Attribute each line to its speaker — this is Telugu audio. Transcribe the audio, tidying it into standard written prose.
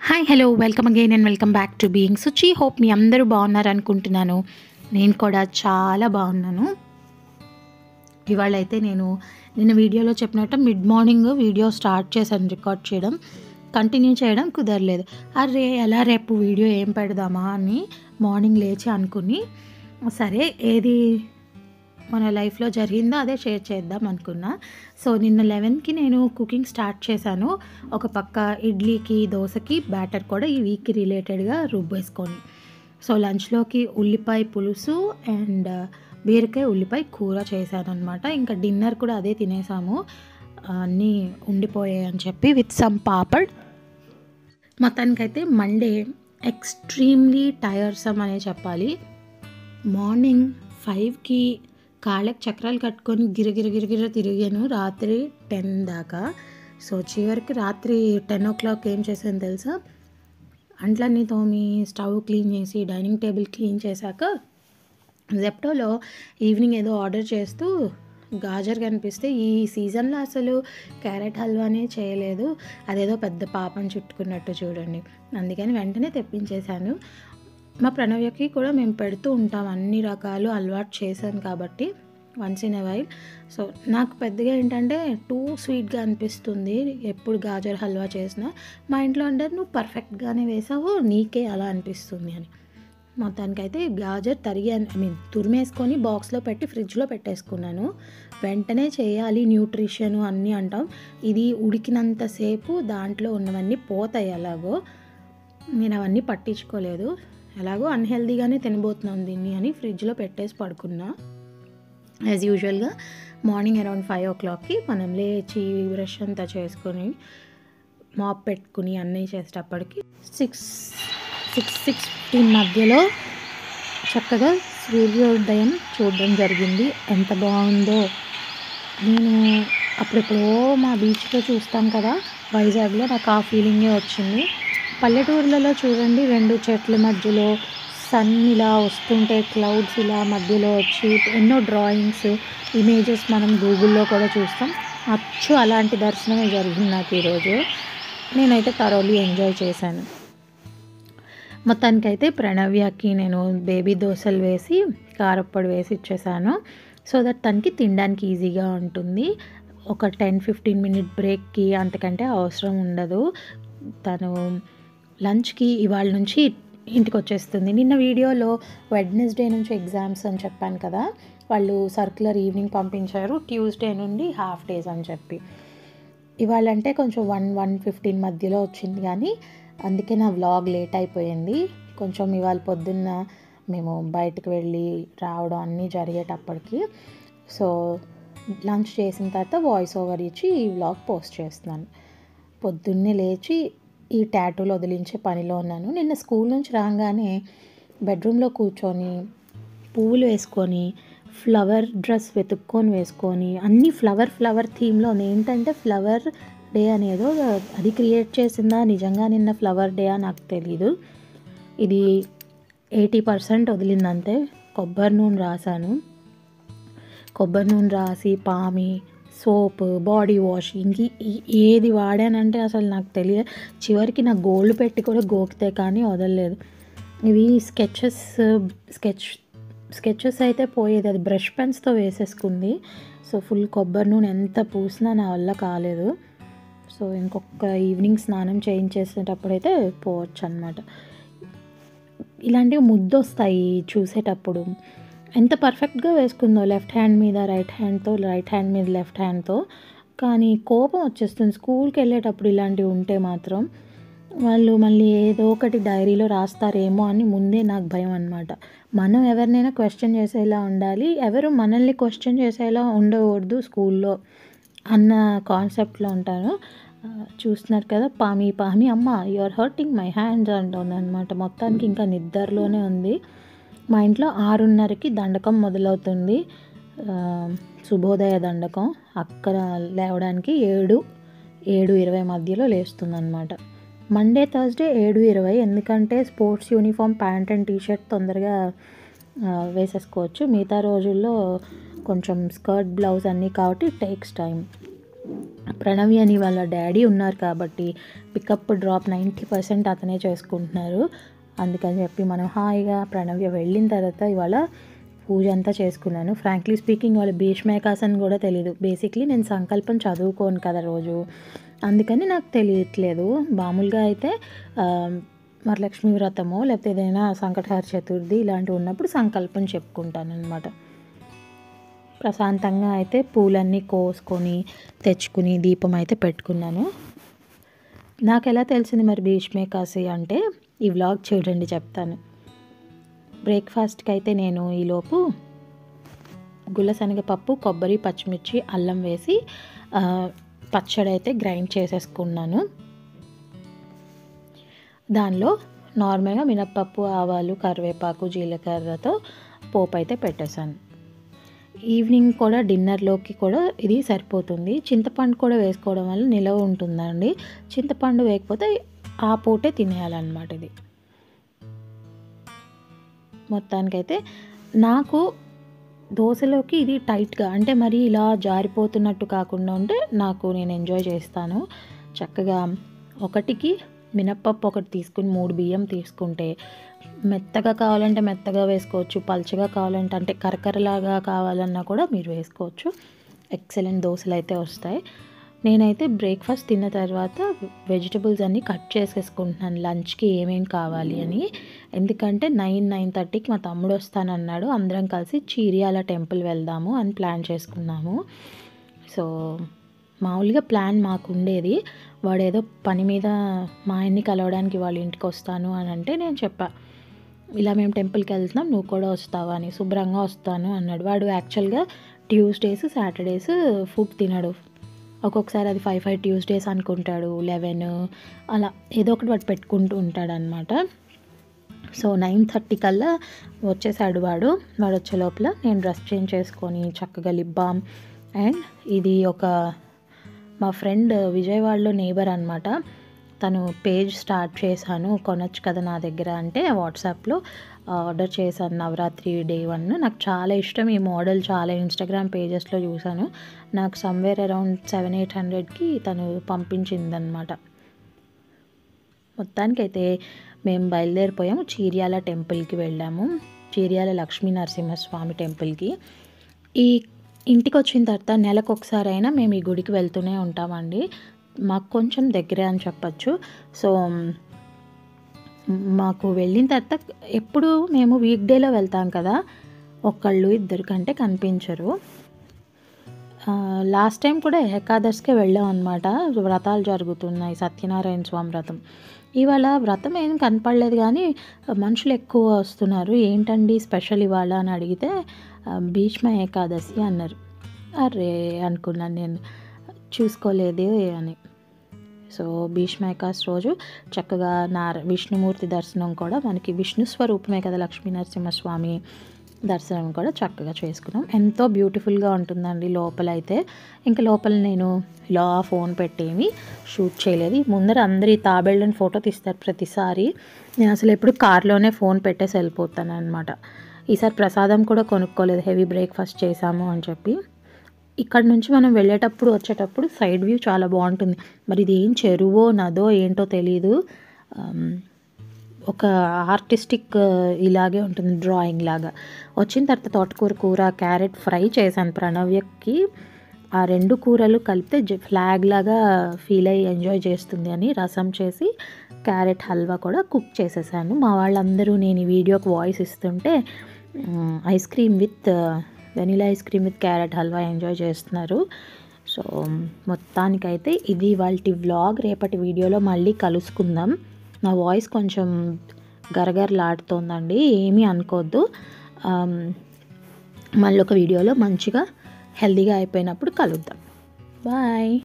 Speaker 1: Hi hello welcome again and welcome back to being Suchi. Hope మీ అందరూ బాగున్నారు అనుకుంటున్నాను. నేను కూడా చాలా బాగున్నాను. ఇవాళ అయితే నేను నిన్న వీడియోలో చెప్పినట్టు మిడ్ మార్నింగ్ వీడియో స్టార్ట్ చేశాను రికార్డ్ చేయడం. కంటిన్యూ చేయడం కుదరలేదు. అరే ఎలా రేపు వీడియో ఏం పెడదామా అని మార్నింగ్ లేచి అనుకుని, సరే ఏది మన లైఫ్లో జరిగిందో అదే షేర్ చేద్దాం అనుకున్నా. సో నిన్న 11కి నేను కుకింగ్ స్టార్ట్ చేశాను. ఒక పక్క ఇడ్లీకి దోశకి బ్యాటర్ కూడా ఈ వీక్కి రిలేటెడ్గా రుబ్బేసుకొని, సో లంచ్లోకి ఉల్లిపాయ పులుసు అండ్ బీరకాయ ఉల్లిపాయ కూర చేశాను అనమాట. ఇంకా డిన్నర్ కూడా అదే తినేసాము, అన్నీ ఉండిపోయాయి అని చెప్పి విత్ సమ్ పాపడ్. మొత్తానికైతే మండే ఎక్స్ట్రీమ్లీ టైర్సమ్ అనే చెప్పాలి. మార్నింగ్ 5కి కాళ్ళకి చక్రాలు కట్టుకొని గిరగిర తిరిగాను రాత్రి 10 దాకా. సో చివరికి రాత్రి 10 o'clock ఏం చేశాను తెలుసా, అంట్లన్నీ తోమి స్టవ్ క్లీన్ చేసి డైనింగ్ టేబుల్ క్లీన్ చేశాక జెప్టోలో ఈవినింగ్ ఏదో ఆర్డర్ చేస్తూ గాజర్ కనిపిస్తే, ఈ సీజన్లో అసలు క్యారెట్ హల్వానే చేయలేదు, అదేదో పెద్ద పాపం చుట్టుకున్నట్టు చూడండి. అందుకని వెంటనే తెప్పించేశాను. మా ప్రణవ్యకి కూడా మేము పెడుతూ ఉంటాం, అన్ని రకాలు అలవాటు చేశాను కాబట్టి once in a while. So నాకు పెద్దగా ఏంటంటే టూ స్వీట్గా అనిపిస్తుంది ఎప్పుడు గాజర్ హల్వా చేసినా. మా ఇంట్లో అంటే నువ్వు పర్ఫెక్ట్గానే వేసావు, నీకే అలా అనిపిస్తుంది అని. మొత్తానికైతే గాజర్ తురిమేసుకొని బాక్స్లో పెట్టి ఫ్రిడ్జ్లో పెట్టేసుకున్నాను. వెంటనే చేయాలి, న్యూట్రిషన్ అన్నీ అంటాం, ఇది ఉడికినంతసేపు దాంట్లో ఉన్నవన్నీ పోతాయి. అలాగో నేను అవన్నీ పట్టించుకోలేదు, ఎలాగో అన్హెల్దీగానే తినబోతున్నాం దీన్ని అని ఫ్రిడ్జ్లో పెట్టేసి పడుకున్నా. యాజ్ యూజువల్గా మార్నింగ్ అరౌండ్ 5 o'clockకి మనం లేచి బ్రష్ అంతా చేసుకొని మాప్ పెట్టుకుని అన్నీ చేసేటప్పటికి 6:15 మధ్యలో చక్కగా సూర్యోదయం చూడడం జరిగింది. ఎంత బాగుందో. నేను అప్పుడెప్పుడో మా బీచ్లో చూస్తాం కదా వైజాగ్లో, నాకు ఆ ఫీలింగే వచ్చింది. పల్లెటూర్లలో చూడండి, 2 చెట్ల మధ్యలో సన్ ఇలా వస్తుంటే క్లౌడ్స్ ఇలా మధ్యలో వచ్చి ఎన్నో డ్రాయింగ్స్ ఇమేజెస్ మనం గూగుల్లో కూడా చూస్తాం. అచ్చు అలాంటి దర్శనమే జరిగింది నాకు ఈరోజు. నేనైతే థరోలీ ఎంజాయ్ చేశాను. మొత్తానికైతే ప్రణవ్యకి నేను బేబీ దోశలు వేసి కారప్పొడి వేసి ఇచ్చేసాను, సో దట్ తనకి తినడానికి ఈజీగా ఉంటుంది. ఒక 10-15 minute బ్రేక్కి అంతకంటే అవసరం ఉండదు. తను లంచ్కి ఇవాళ నుంచి ఇంటికి వచ్చేస్తుంది. నిన్న వీడియోలో వెడ్నెస్డే నుంచి ఎగ్జామ్స్ అని చెప్పాను కదా, వాళ్ళు సర్క్యులర్ ఈవినింగ్ పంపించారు, ట్యూస్డే నుండి హాఫ్ డేస్ అని చెప్పి. ఇవాళ అంటే కొంచెం 1-1:15 మధ్యలో వచ్చింది, కానీ అందుకే నా వ్లాగ్ లేట్ అయిపోయింది కొంచెం. ఇవాళ పొద్దున్న మేము బయటకు వెళ్ళి రావడం అన్నీ జరిగేటప్పటికి, సో లంచ్ చేసిన తర్వాత వాయిస్ ఓవర్ ఇచ్చి ఈ వ్లాగ్ పోస్ట్ చేస్తున్నాను. పొద్దున్నే లేచి ఈ టాటూలు వదిలించే పనిలో ఉన్నాను. నిన్న స్కూల్ నుంచి రాగానే బెడ్రూమ్లో కూర్చొని పువ్వులు వేసుకొని ఫ్లవర్ డ్రెస్ వెతుక్కొని వేసుకొని అన్ని ఫ్లవర్ థీమ్లో, ఏంటంటే ఫ్లవర్ డే అనేదో అది క్రియేట్ చేసిందా నిజంగా నిన్న ఫ్లవర్ డే నాకు తెలీదు. ఇది 80% వదిలిందంతే. కొబ్బరి నూనె రాశాను, కొబ్బరి నూనె రాసి పామి సోప్ బాడీ వాష్ ఇంక ఏది వాడానంటే అసలు నాకు తెలియదు. చివరికి నా గోల్డ్ పెట్టి కూడా గోకితే కానీ వదలలేదు. ఇవి స్కెచెస్ అయితే పోయేది, అది బ్రష్ పెన్స్తో వేసేసుకుంది. సో ఫుల్ కొబ్బరి నూనె ఎంత పూసినా నా వల్ల కాలేదు. సో ఇంకొక ఈవినింగ్ స్నానం చేయించేసేటప్పుడైతే పోవచ్చు అనమాట. ఇలాంటివి ముద్దొస్తాయి చూసేటప్పుడు. ఎంత పర్ఫెక్ట్గా వేసుకుందో లెఫ్ట్ హ్యాండ్ మీద రైట్ హ్యాండ్తో, రైట్ హ్యాండ్ మీద లెఫ్ట్ హ్యాండ్తో, కానీ కోపం వచ్చేస్తుంది స్కూల్కి వెళ్ళేటప్పుడు ఇలాంటివి ఉంటే మాత్రం. వాళ్ళు మళ్ళీ ఏదో ఒకటి డైరీలో రాస్తారేమో అని ముందే నాకు భయం అనమాట. మనం ఎవరినైనా క్వశ్చన్ చేసేలా ఉండాలి, ఎవరు మనల్ని క్వశ్చన్ చేసేలా ఉండకూడదు స్కూల్లో అన్న కాన్సెప్ట్లో ఉంటాను. చూస్తున్నారు కదా, పామి అమ్మ you are hurting my hands అంటుంది అనమాట. మొత్తానికి ఇంకా నిద్రలోనే ఉంది. మా ఇంట్లో 6:30కి దండకం మొదలవుతుంది, శుభోదయ దండకం. అక్కడ లేవడానికి 7-7:20 మధ్యలో లేస్తుంది అనమాట. మండే థర్స్డే 7:20, ఎందుకంటే sports uniform pant and T-shirt తొందరగా వేసేసుకోవచ్చు. మిగతా రోజుల్లో కొంచెం స్కర్ట్ బ్లౌజ్ అన్నీ కాబట్టి టేక్స్ టైం. ప్రణవి అని వాళ్ళ డాడీ ఉన్నారు కాబట్టి పికప్ డ్రాప్ 90% అతనే చేసుకుంటున్నారు. అందుకని చెప్పి మనం హాయిగా ప్రణవ్య వెళ్ళిన తర్వాత ఇవాళ పూజ అంతా చేసుకున్నాను. ఫ్రాంక్లీ స్పీకింగ్ వాళ్ళ భీష్మేకాస్ అని కూడా తెలీదు. బేసిక్లీ నేను సంకల్పం చదువుకోను కదా రోజు, అందుకని నాకు తెలియట్లేదు. మామూలుగా అయితే వరలక్ష్మి వ్రతమో లేకపోతే ఏదైనా సంకటహర చతుర్థి ఇలాంటివి ఉన్నప్పుడు సంకల్పం చెప్పుకుంటాను అనమాట. ప్రశాంతంగా అయితే పూలన్నీ కోసుకొని తెచ్చుకుని దీపం అయితే పెట్టుకున్నాను. నాకు ఎలా తెలిసింది మరి భీష్మేకాసి అంటే ఈ వ్లాగ్ చూడండి చెప్తాను. బ్రేక్ఫాస్ట్కి అయితే నేను ఈలోపు గుల్లశనగపప్పు, కొబ్బరి, పచ్చిమిర్చి, అల్లం వేసి పచ్చడి అయితే గ్రైండ్ చేసేసుకున్నాను. దానిలో నార్మల్గా మినప్పప్పు, ఆవాలు, కరివేపాకు, జీలకర్రతో పోపు అయితే పెట్టేశాను. ఈవినింగ్ కూడా డిన్నర్లోకి కూడా ఇది సరిపోతుంది. చింతపండు కూడా వేసుకోవడం వల్ల నిలవ ఉంటుందండి. చింతపండు వేయకపోతే ఆ పూటే తినేయాలన్నమాట. ఇది మొత్తానికైతే నాకు దోశలోకి ఇది టైట్గా అంటే మరి ఇలా జారిపోతున్నట్టు కాకుండా ఉంటే నేను ఎంజాయ్ చేస్తాను. చక్కగా ఒకటికి మినప్పప్పు ఒకటి తీసుకుని 3 బియ్యం తీసుకుంటే మెత్తగా కావాలంటే మెత్తగా వేసుకోవచ్చు, పల్చగా కావాలంటే అంటే కరకరలాగా కావాలన్నా కూడా మీరు వేసుకోవచ్చు. ఎక్సలెంట్ దోశలు అయితే వస్తాయి. నేనైతే బ్రేక్ఫాస్ట్ తిన్న తర్వాత వెజిటబుల్స్ అన్నీ కట్ చేసేసుకుంటున్నాను లంచ్కి ఏమేమి కావాలి అని. ఎందుకంటే 9:30కి మా తమ్ముడు వస్తానన్నాడు. అందరం కలిసి చీరియాల టెంపుల్ వెళ్దాము అని ప్లాన్ చేసుకున్నాము. సో మామూలుగా ప్లాన్ మాకు ఉండేది. వాడు ఏదో పని మీద మా ఆయన్ని కలవడానికి వాళ్ళ ఇంటికి వస్తాను అని అంటే నేను చెప్పా, ఇలా మేము టెంపుల్కి వెళ్తున్నాం, నువ్వు కూడా వస్తావా అని. శుభ్రంగా వస్తాను అన్నాడు. వాడు యాక్చువల్గా ట్యూస్డేస్, సాటర్డేస్ ఫుడ్ తినడు. ఒక్కొక్కసారి అది 5 ట్యూస్డేస్ అనుకుంటాడు, 11 అలా ఏదో ఒకటి వాడు పెట్టుకుంటూ ఉంటాడు అనమాట. సో 9:30 కల్లా వచ్చేసాడు వాడు వచ్చే లోపల నేను డ్రెస్ చేంజ్ చేసుకొని చక్కగా లిప్ బామ్ అండ్ ఇది ఒక మా ఫ్రెండ్ విజయవాడలో నేబర్ అనమాట. తను పేజ్ స్టార్ట్ చేశాను, కొనొచ్చు కదా నా దగ్గర అంటే వాట్సాప్లో ఆర్డర్ చేశాను. నవరాత్రి డే 1 నాకు చాలా ఇష్టం ఈ మోడల్. చాలా ఇన్స్టాగ్రామ్ పేజెస్లో చూశాను. నాకు సమ్వేర్ అరౌండ్ 700-800కి తను పంపించిందనమాట. మొత్తానికైతే మేము బయలుదేరిపోయాము. చీరియాల టెంపుల్కి వెళ్ళాము. చీరియాల లక్ష్మీ నరసింహస్వామి టెంపుల్కి. ఈ ఇంటికి వచ్చిన తర్వాత నెలకు ఒకసారి అయినా మేము ఈ గుడికి వెళ్తూనే ఉంటామండి. మాకు కొంచెం దగ్గరే అని చెప్పచ్చు. సో మాకు వెళ్ళిన తర్వాత ఎప్పుడు మేము వీక్ డేలో వెళ్తాం కదా, ఒకళ్ళు ఇద్దరు కంటే కనిపించరు. లాస్ట్ టైం కూడా ఏకాదశికే వెళ్ళాం అనమాట. వ్రతాలు జరుగుతున్నాయి, సత్యనారాయణ స్వామి వ్రతం. ఇవాళ వ్రతం ఏం కనపడలేదు కానీ మనుషులు ఎక్కువ వస్తున్నారు. ఏంటండి స్పెషల్ ఇవాళ అని అడిగితే భీష్మ ఏకాదశి అన్నారు. అరే అనుకున్నాను నేను, చూసుకోలేదు అని. సో భీష్మ ఏకాదశి రోజు చక్కగా విష్ణుమూర్తి దర్శనం కూడా మనకి విష్ణు స్వరూపమే కదా లక్ష్మీ నరసింహస్వామి దర్శనం కూడా చక్కగా చేసుకున్నాం. ఎంతో బ్యూటిఫుల్గా ఉంటుందండి లోపలైతే. ఇంకా లోపల నేను ఇలా ఫోన్ పెట్టేమి షూట్ చేయలేదు. ముందర అందరి తాబేళ్ళని ఫోటో తీస్తారు ప్రతిసారి. నేను అసలు ఎప్పుడు కార్లోనే ఫోన్ పెట్టేసి వెళ్ళిపోతాను అనమాట. ఈసారి ప్రసాదం కూడా కొనుక్కోలేదు, హెవీ బ్రేక్ఫాస్ట్ చేసాము అని చెప్పి. ఇక్కడ నుంచి మనం వెళ్ళేటప్పుడు వచ్చేటప్పుడు సైడ్ వ్యూ చాలా బాగుంటుంది. మరి ఇది ఏం చెరువో నదో ఏంటో తెలీదు. ఒక ఆర్టిస్టిక్ ఇలాగే ఉంటుంది, డ్రాయింగ్ లాగా. వచ్చిన తర్వాత తోటకూర కూర, క్యారెట్ ఫ్రై చేశాను ప్రణవ్యకి. ఆ 2 కూరలు కలిపితే ఫ్లాగ్ లాగా ఫీల్ అయ్యి ఎంజాయ్ చేస్తుంది అని రసం చేసి క్యారెట్ హల్వా కూడా కుక్ చేసేసాను. మా వాళ్ళందరూ నేను ఈ వీడియోకి వాయిస్ ఇస్తుంటే vanilla ice cream with carrot halwa enjoy చేస్తున్నారు. సో మొత్తానికైతే ఇది వాళ్ళ వ్లాగ్. రేపటి వీడియోలో మళ్ళీ కలుసుకుందాం. నా వాయిస్ కొంచెం గరగరలాడుతోందండి, ఏమీ అనుకోవద్దు. మళ్ళీ ఒక వీడియోలో మంచిగా హెల్తీగా అయిపోయినప్పుడు కలుద్దాం. బాయ్.